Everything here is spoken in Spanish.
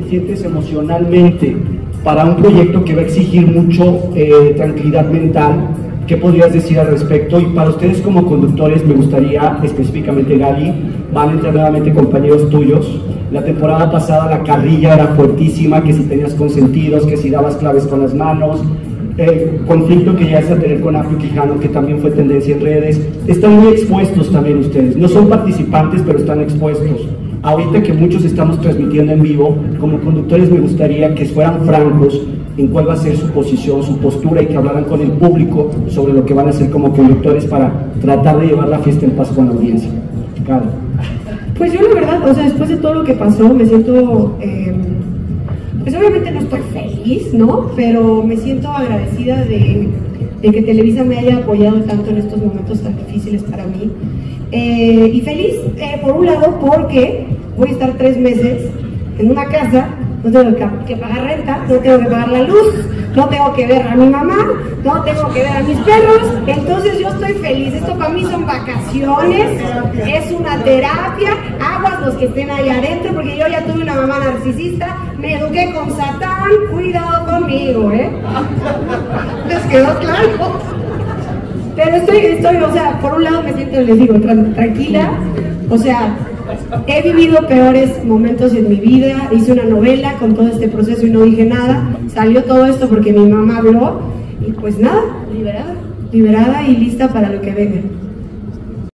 suficientes emocionalmente para un proyecto que va a exigir mucho tranquilidad mental? ¿Qué podrías decir al respecto? Y para ustedes como conductores, me gustaría, específicamente Gali, van a entrar nuevamente compañeros tuyos. La temporada pasada la carrilla era fuertísima, que si tenías consentidos, que si dabas claves con las manos, conflicto que ya es a tener con Apio Quijano, que también fue tendencia en redes. Están muy expuestos también ustedes, no son participantes, pero están expuestos. Ahorita que muchos estamos transmitiendo en vivo, como conductores me gustaría que fueran francos en cuál va a ser su posición, su postura, y que hablaran con el público sobre lo que van a hacer como conductores para tratar de llevar la fiesta en paz con la audiencia. Claro. Pues yo la verdad, o sea, después de todo lo que pasó, me siento, pues obviamente no estoy feliz, ¿no? Pero me siento agradecida de que Televisa me haya apoyado tanto en estos momentos tan difíciles para mí. Y feliz, por un lado, porque voy a estar 3 meses en una casa, no tengo que pagar renta, no tengo que pagar la luz, no tengo que ver a mi mamá, no tengo que ver a mis perros, entonces yo estoy feliz. Esto para mí son vacaciones, es una terapia, aguas los que estén ahí adentro, porque yo ya tuve una mamá narcisista, me eduqué con Satán, cuidado conmigo, ¿les quedó claro? Pero estoy, o sea, por un lado me siento, les digo, tranquila, o sea, he vivido peores momentos en mi vida, hice una novela con todo este proceso y no dije nada, salió todo esto porque mi mamá habló, y pues nada, liberada y lista para lo que venga.